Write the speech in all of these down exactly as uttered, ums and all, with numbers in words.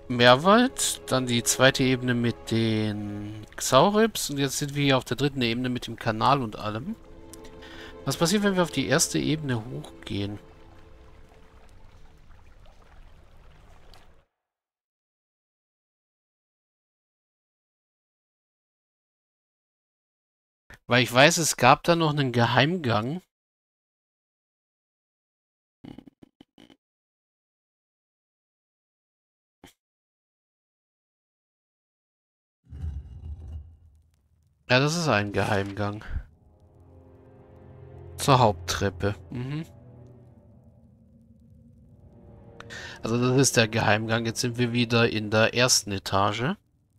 Meerwald, dann die zweite Ebene mit den Xaurips und jetzt sind wir hier auf der dritten Ebene mit dem Kanal und allem. Was passiert, wenn wir auf die erste Ebene hochgehen? Weil ich weiß, es gab da noch einen Geheimgang. Ja, das ist ein Geheimgang. Zur Haupttreppe. Mhm. Also das ist der Geheimgang. Jetzt sind wir wieder in der ersten Etage.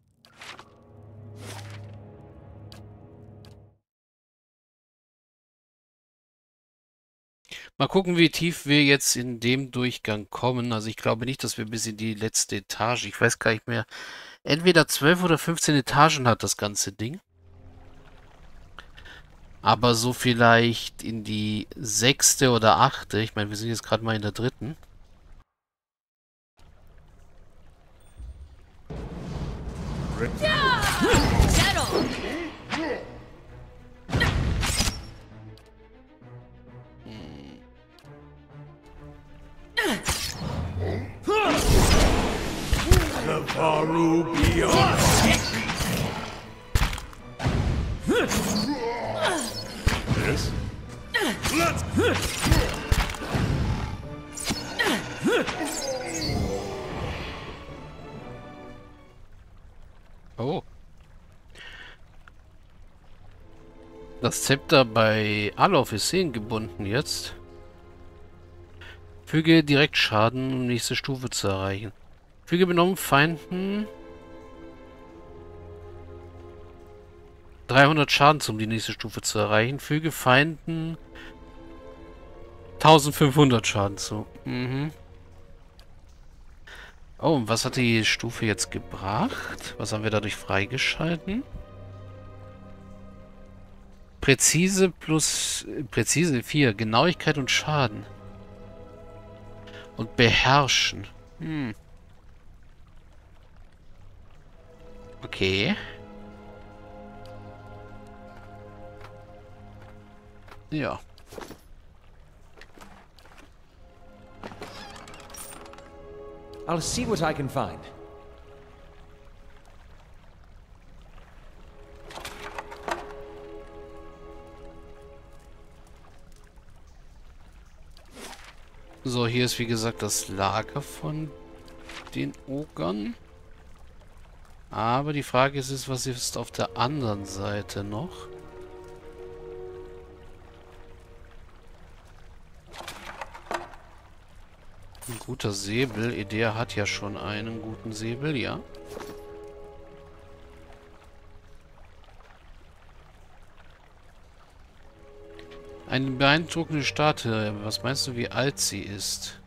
Mal gucken, wie tief wir jetzt in dem Durchgang kommen. Also ich glaube nicht, dass wir bis in die letzte Etage. Ich weiß gar nicht mehr. Entweder zwölf oder fünfzehn Etagen hat das ganze Ding. Aber so vielleicht in die sechste oder achte. Ich meine, wir sind jetzt gerade mal in der dritten. The Varu beyond. This? Let's. Oh. Das Zepter bei Alof ist gebunden jetzt. Füge direkt Schaden, um nächste Stufe zu erreichen. Füge benommen Feinden dreihundert Schaden, um die nächste Stufe zu erreichen. Füge Feinden eintausendfünfhundert Schaden zu. Mhm. Oh, und was hat die Stufe jetzt gebracht? Was haben wir dadurch freigeschalten? Präzise plus... Präzise vier. Genauigkeit und Schaden. Und beherrschen. Hm. Okay. Ja. I'll see what I can find. So, hier ist wie gesagt das Lager von den Ogern. Aber die Frage ist, ist, was ist auf der anderen Seite noch? Ein guter Säbel. Edea hat ja schon einen guten Säbel, ja. Eine beeindruckende Statue. Was meinst du, wie alt sie ist?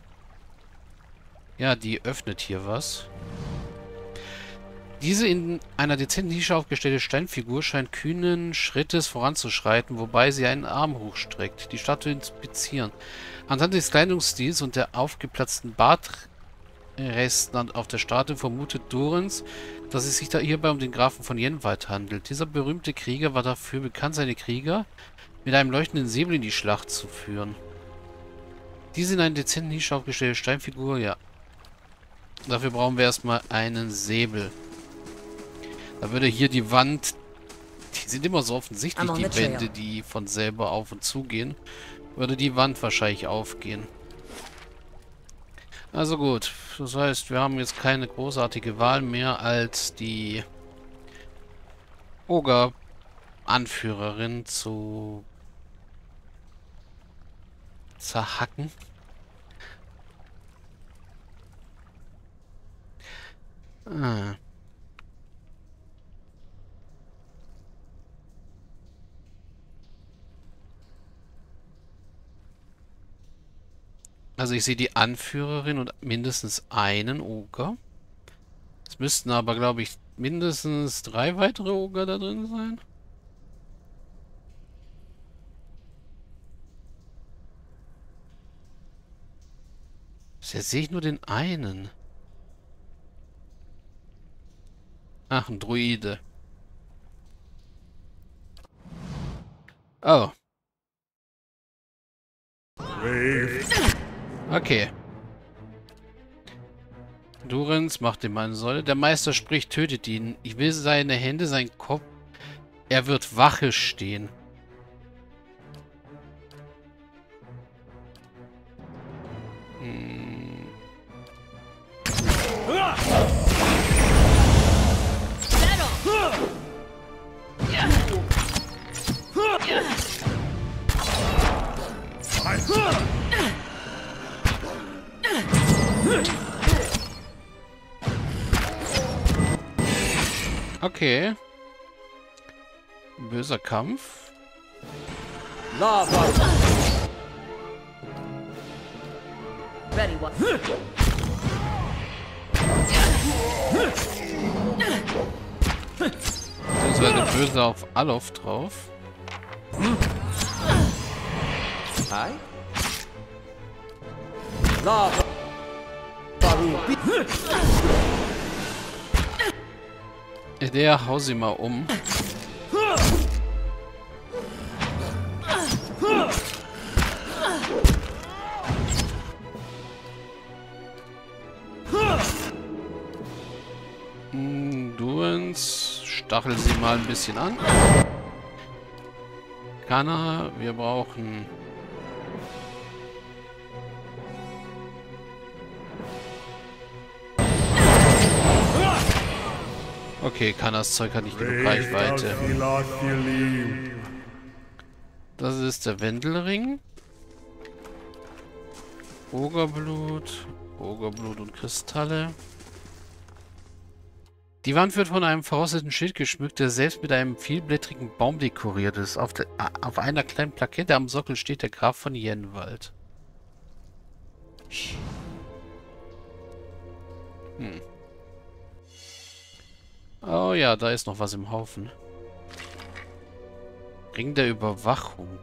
Ja, die öffnet hier was. Diese in einer dezenten Nische aufgestellte Steinfigur scheint kühnen Schrittes voranzuschreiten, wobei sie einen Arm hochstreckt. Die Statue inspizieren. Anhand des Kleidungsstils und der aufgeplatzten Bartresten auf der Statue vermutet Dorens, dass es sich da hierbei um den Grafen von Jenwald handelt. Dieser berühmte Krieger war dafür bekannt, seine Krieger mit einem leuchtenden Säbel in die Schlacht zu führen. Diese in einer dezenten Nische aufgestellte Steinfigur, ja. Dafür brauchen wir erstmal einen Säbel. Da würde hier die Wand... Die sind immer so offensichtlich, die Wände, die von selber auf und zu gehen. Würde die Wand wahrscheinlich aufgehen. Also gut. Das heißt, wir haben jetzt keine großartige Wahl mehr, als die Oger-Anführerin zu zerhacken. Ah. Also ich sehe die Anführerin und mindestens einen Oger. Es müssten aber, glaube ich, mindestens drei weitere Oger da drin sein. Jetzt sehe ich nur den einen. Ach, ein Druide. Oh. Okay. Durens macht ihm eine Säule. Der Meister spricht, tötet ihn. Ich will seine Hände, seinen Kopf. Er wird Wache stehen. Hm. Okay. Böser Kampf. Lava. Ready one. Beziehungsweise böse auf Alof drauf. Hi. Lava. Barubi. Der hau sie mal um. Hm, Durens, stachel sie mal ein bisschen an. Kana, wir brauchen... Okay, Kanas Zeug hat nicht genug Reichweite. Das ist der Wendelring. Ogerblut. Ogerblut und Kristalle. Die Wand wird von einem verrosteten Schild geschmückt, der selbst mit einem vielblättrigen Baum dekoriert ist. Auf, der, auf einer kleinen Plakette am Sockel steht der Graf von Jenwald. Hm. Oh ja, da ist noch was im Haufen. Ring der Überwachung.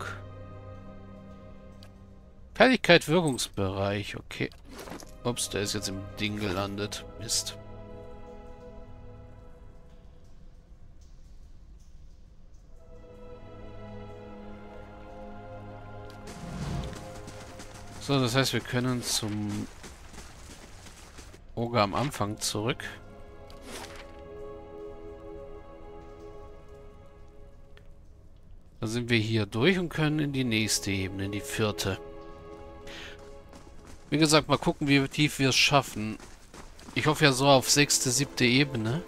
Fertigkeit, Wirkungsbereich. Okay. Ups, der ist jetzt im Ding gelandet. Mist. So, das heißt, wir können zum Oger am Anfang zurück. Da sind wir hier durch und können in die nächste Ebene, in die vierte. Wie gesagt, mal gucken, wie tief wir es schaffen. Ich hoffe ja so auf sechste, siebte Ebene.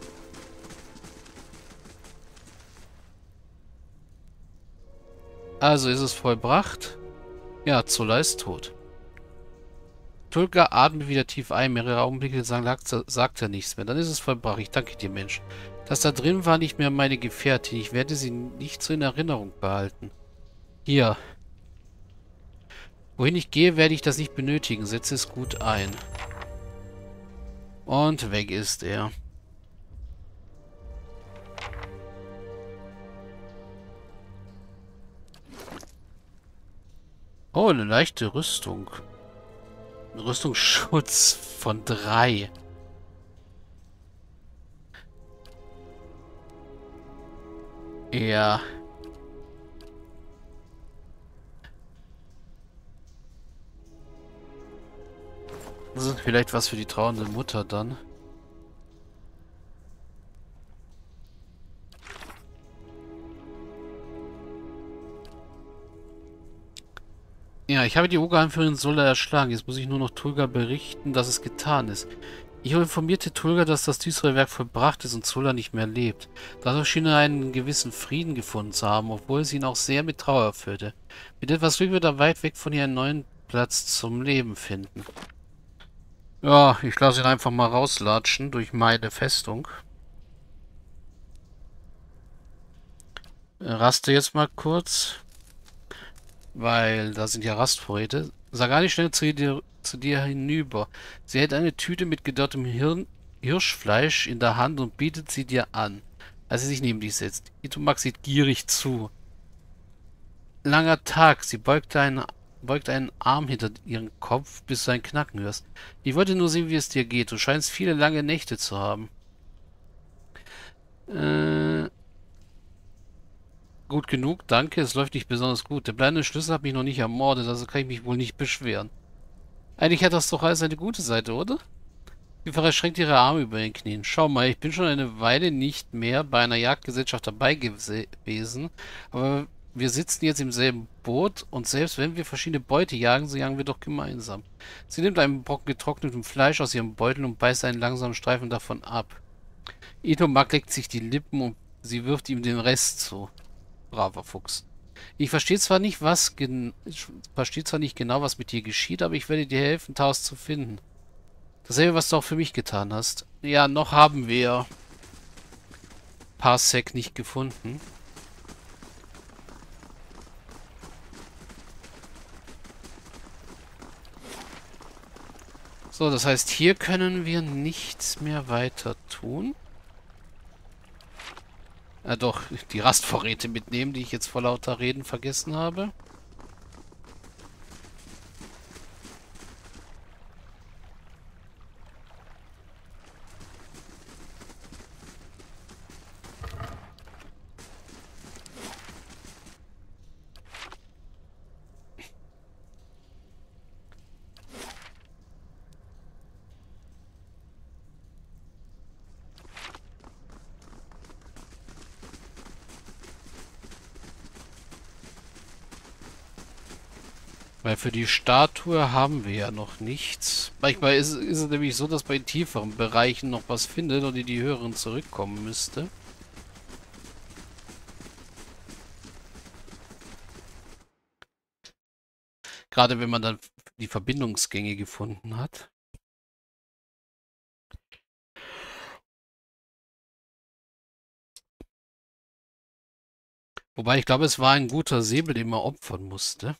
Also ist es vollbracht. Ja, Zulla ist tot. Tulka atmet wieder tief ein. Mehrere Augenblicke sagt, sagt er nichts mehr. Dann ist es vollbracht. Ich danke dir, Mensch. Das da drin war nicht mehr meine Gefährtin. Ich werde sie nicht so in Erinnerung behalten. Hier. Wohin ich gehe, werde ich das nicht benötigen. Setze es gut ein. Und weg ist er. Oh, eine leichte Rüstung. Ein Rüstungsschutz von drei. Ja. Das ist vielleicht was für die trauernde Mutter dann. Ja, ich habe die Ogeranführerin Sulla erschlagen. Jetzt muss ich nur noch Tulga berichten, dass es getan ist. Ich informierte Tulga, dass das düstere Werk vollbracht ist und Sulla nicht mehr lebt. Dadurch schien er einen gewissen Frieden gefunden zu haben, obwohl es ihn auch sehr mit Trauer erfüllte. Mit etwas Glück wird er weit weg von ihr einen neuen Platz zum Leben finden. Ja, ich lasse ihn einfach mal rauslatschen durch meine Festung. Raste jetzt mal kurz. Weil da sind ja Rastvorräte. Sagani schnell zu dir, zu dir hinüber. Sie hält eine Tüte mit gedörrtem Hirn, Hirschfleisch in der Hand und bietet sie dir an, als sie sich neben dich setzt. Itumak sieht gierig zu. Langer Tag. Sie beugt einen, beugt einen Arm hinter ihren Kopf, bis du ein Knacken hörst. Ich wollte nur sehen, wie es dir geht. Du scheinst viele lange Nächte zu haben. Äh, gut genug, danke. Es läuft nicht besonders gut. Der bleibende Schlüssel hat mich noch nicht ermordet, also kann ich mich wohl nicht beschweren. Eigentlich hat das doch alles eine gute Seite, oder? Sie verschränkt ihre Arme über den Knien. Schau mal, ich bin schon eine Weile nicht mehr bei einer Jagdgesellschaft dabei gewesen, aber wir sitzen jetzt im selben Boot und selbst wenn wir verschiedene Beute jagen, so jagen wir doch gemeinsam. Sie nimmt einen Brocken getrocknetem Fleisch aus ihrem Beutel und beißt einen langsamen Streifen davon ab. Itomak leckt sich die Lippen und sie wirft ihm den Rest zu. Braver Fuchs. Ich verstehe zwar nicht, was gen ich verstehe zwar nicht genau, was mit dir geschieht, aber ich werde dir helfen, Taos zu finden. Dasselbe, was du auch für mich getan hast. Ja, noch haben wir Parsec nicht gefunden. So, das heißt, hier können wir nichts mehr weiter tun. Ja, doch, die Rastvorräte mitnehmen, die ich jetzt vor lauter Reden vergessen habe. Weil für die Statue haben wir ja noch nichts. Manchmal ist, ist es nämlich so, dass bei tieferen Bereichen noch was findet und in die höheren zurückkommen müsste. Gerade wenn man dann die Verbindungsgänge gefunden hat. Wobei ich glaube, es war ein guter Säbel, den man opfern musste.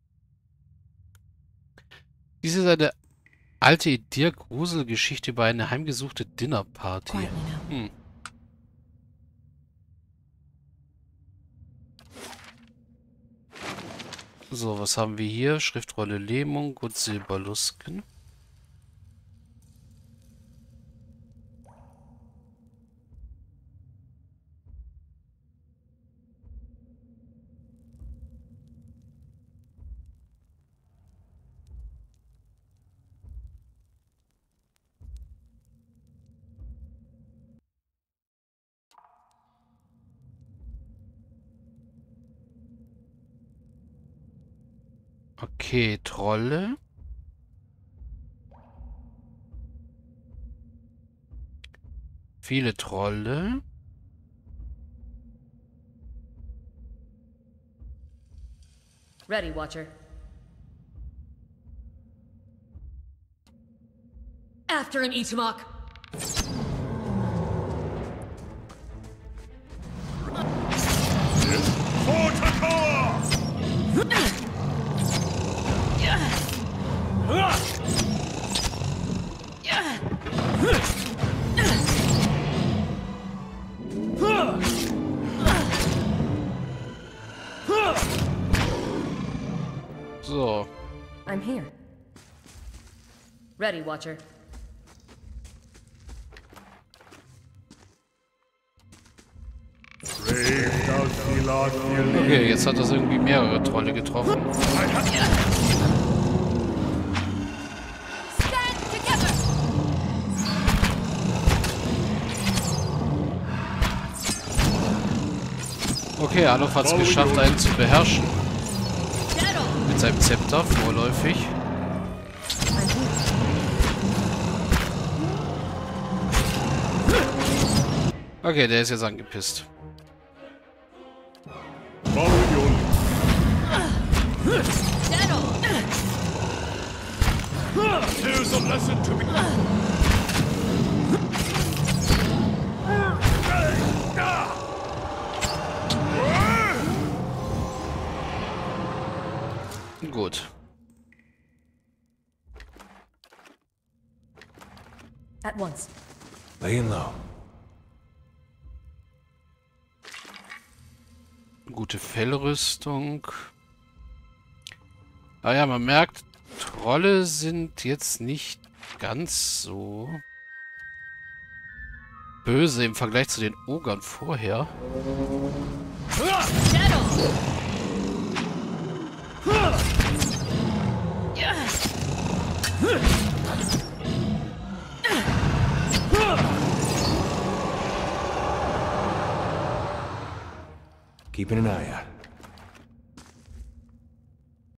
Dies ist eine alte Idir-Gruselgeschichte über eine heimgesuchte Dinnerparty. Hm. So, was haben wir hier? Schriftrolle Lähmung und Silberlusken. Okay, Trolle. Viele Trolle. Ready, Watcher. After him, Itomak. So. I'm here. Ready, Watcher. Okay, jetzt hat das irgendwie mehrere Trolle getroffen. Okay, Alof hat es geschafft, einen zu beherrschen. Mit seinem Zepter, vorläufig. Okay, der ist jetzt angepisst. Here's a lesson to me. Gut. At once. Laying low. Gute Fellrüstung. Ah ja, man merkt, Trolle sind jetzt nicht ganz so böse im Vergleich zu den Ogern vorher. Keeping an eye out.